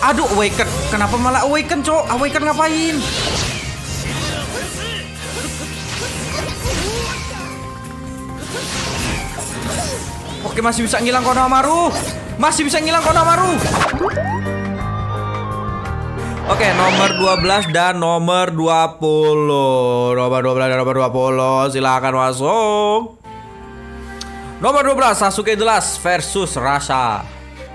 Aduh, Awaken. Kenapa malah Awaken, cok? Awaken ngapain? Oke, masih bisa ngilang Konohamaru. Masih bisa ngilang Konohamaru. Oke, nomor 12 dan nomor 20. Nomor 12 dan nomor 20. Silakan masuk. Nomor 12 Sasuke The Last versus Rasha.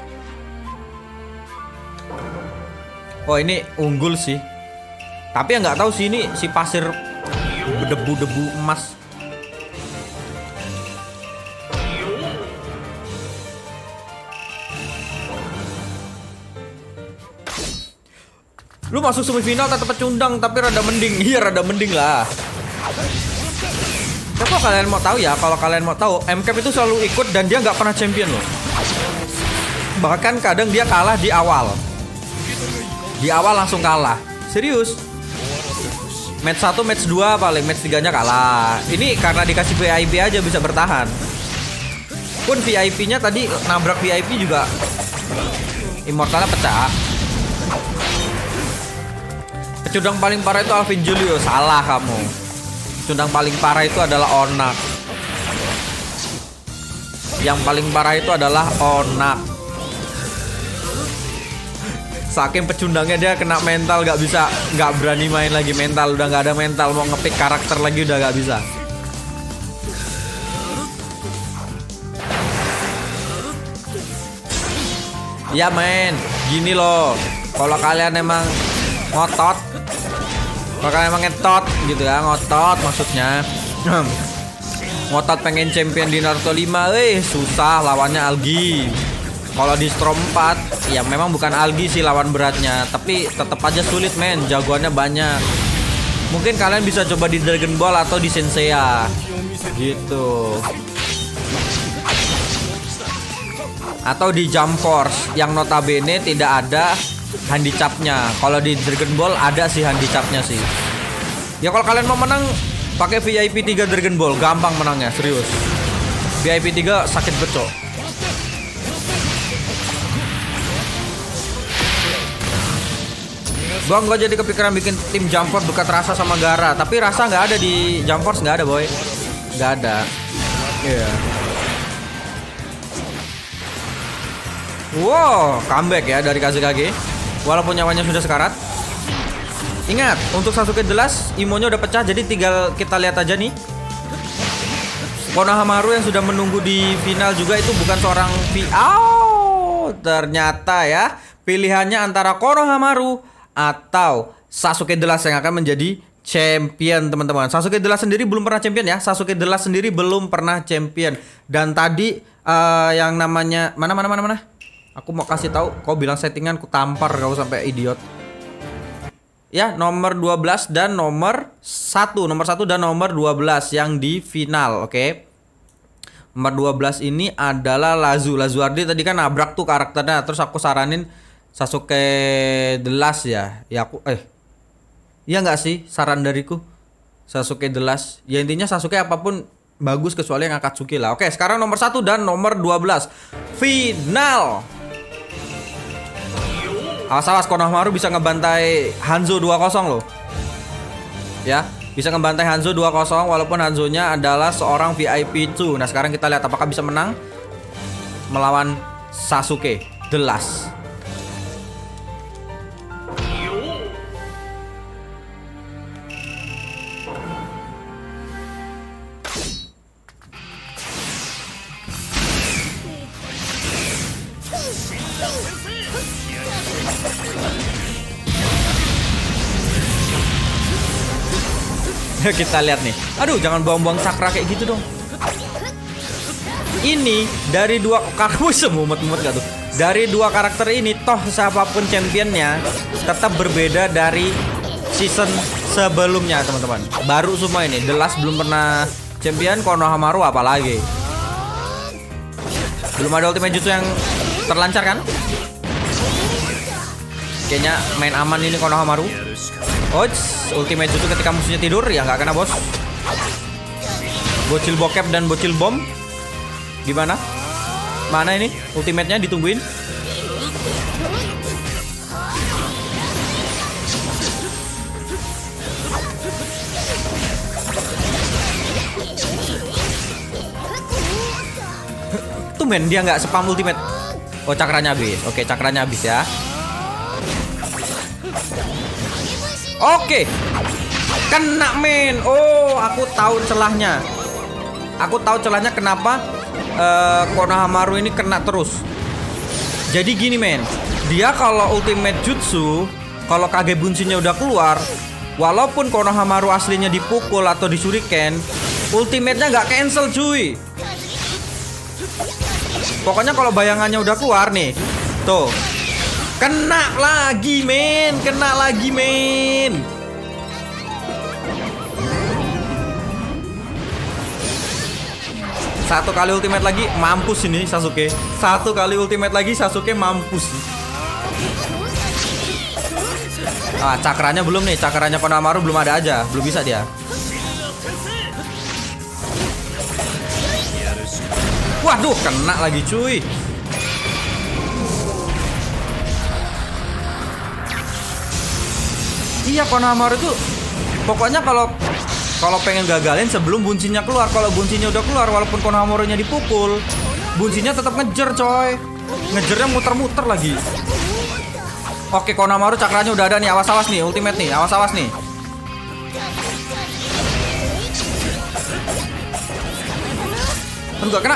Oh, ini unggul sih. Tapi yang nggak tahu sih ini si pasir debu-debu emas. Lu masuk semifinal tetap pecundang tapi rada mending. Iya, rada mending lah. Tapi kalau kalian mau tahu ya, kalau kalian mau tahu, MCAP itu selalu ikut dan dia nggak pernah champion loh. Bahkan kadang dia kalah di awal. Di awal langsung kalah. Serius. Match 1, match 2 paling, match 3-nya kalah. Ini karena dikasih VIP aja bisa bertahan. Pun VIP-nya tadi nabrak VIP juga immortalnya pecah. Pecundang paling parah itu Alvin Julio. Salah kamu. Pecundang paling parah itu adalah Onak. Yang paling parah itu adalah Onak. Saking pecundangnya dia kena mental, gak bisa, gak berani main lagi mental. Udah gak ada mental, mau ngepick karakter lagi udah gak bisa. Ya men, gini loh. Kalau kalian emang ngotot, kalau kalian emang ngetot gitu ya, ngotot maksudnya ngotot pengen champion di Naruto 5, susah lawannya Algi. Kalau di Strom 4 ya memang bukan Algi sih lawan beratnya, tapi tetap aja sulit men, jagoannya banyak. Mungkin kalian bisa coba di Dragon Ball atau di Senseiya gitu, atau di Jump Force yang notabene tidak ada handicapnya. Kalau di Dragon Ball ada sih handicapnya sih. Ya kalau kalian mau menang pakai VIP 3 Dragon Ball, gampang menangnya, serius. VIP 3 sakit becok. Gua nggak jadi kepikiran bikin tim Jump Force dekat Rasa sama Gara, tapi Rasa nggak ada di Jump Force, nggak ada boy, nggak ada. Iya. Yeah. Wow, comeback ya dari Kazekage. Walaupun nyawanya sudah sekarat. Ingat, untuk Sasuke The Last, Imonya udah pecah, jadi tinggal kita lihat aja nih. Konohamaru yang sudah menunggu di final juga itu bukan seorang ternyata ya, pilihannya antara Konohamaru atau Sasuke The Last yang akan menjadi champion, teman-teman. Sasuke The Last sendiri belum pernah champion ya. Sasuke The Last sendiri belum pernah champion. Dan tadi yang namanya mana? Aku mau kasih tahu, kau bilang settingan, ku tampar kau sampai idiot. Ya, nomor 12 dan nomor 1 dan nomor 12 yang di final, oke. Nomor 12 ini adalah Lazuardi tadi kan nabrak tuh karakternya, terus aku saranin Sasuke The Last ya. Ya aku iya nggak sih saran dariku Sasuke The Last. Ya intinya Sasuke apapun bagus kecuali yang Akatsuki lah. Oke, sekarang nomor 1 dan nomor 12 final. Awas Konohamaru bisa ngebantai Hanzo 2-0 loh. Ya, bisa ngebantai Hanzo 2-0 walaupun Hanzo-nya adalah seorang VIP 2. Nah, sekarang kita lihat apakah bisa menang melawan Sasuke The Last. Kita lihat nih. Aduh, jangan buang-buang sakra kayak gitu dong. Ini dari dua karakter semut-mut gak tuh? Dari dua karakter ini toh siapapun championnya tetap berbeda dari season sebelumnya, teman-teman. Baru semua ini. The Last belum pernah champion, Konohamaru apalagi. Belum ada ultimate jutsu yang terlancar kan? Kayaknya main aman ini Konohamaru. Ultimate jutsu ketika musuhnya tidur ya nggak kena bos. Bocil bokep dan bocil bom. Gimana? Mana ini? Ultimate-nya ditungguin. men dia nggak spam ultimate. Oh, cakranya habis. Oke, cakranya habis ya. Oke. Kena men. Oh, aku tahu celahnya. Aku tahu celahnya kenapa Konohamaru ini kena terus. Jadi gini men, dia kalau ultimate jutsu, kalau Kage Bunshin-nya udah keluar, walaupun Konohamaru aslinya dipukul atau dishuriken, ultimate-nya nggak cancel cuy. Pokoknya kalau bayangannya udah keluar nih, tuh, kena lagi men, kena lagi men. Satu kali ultimate lagi, mampus ini Sasuke. Satu kali ultimate lagi, Sasuke mampus. Ah, cakranya belum nih, cakranya Konohamaru belum ada aja, belum bisa dia. Waduh, kena lagi cuy. Iya, Konohamaru itu pokoknya kalau pengen gagalin sebelum Bunshin-nya keluar. Kalau Bunshin-nya udah keluar, walaupun Konohamaru-nya dipukul, Bunshin-nya tetap ngejar coy. Ngejarnya muter-muter lagi. Oke, Konohamaru cakranya udah ada nih. Awas-awas nih, ultimate nih. Awas-awas nih. Aduh, gak kena.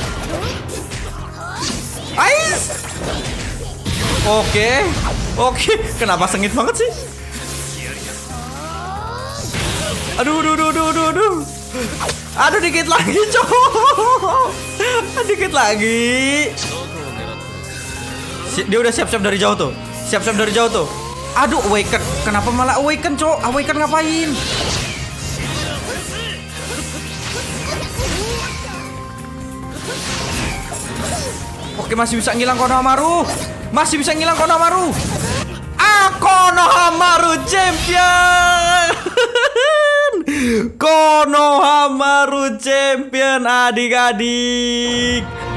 Ais. Oke. Kenapa sengit banget sih? Aduh. Aduh, dikit lagi, cowok. Dikit lagi. Dia udah siap-siap dari jauh tuh. Aduh, awaken. Kenapa malah awaken, cowok? Awaken ngapain? Oke, masih bisa ngilang Konohamaru. Konohamaru champion. Konohamaru champion adik-adik.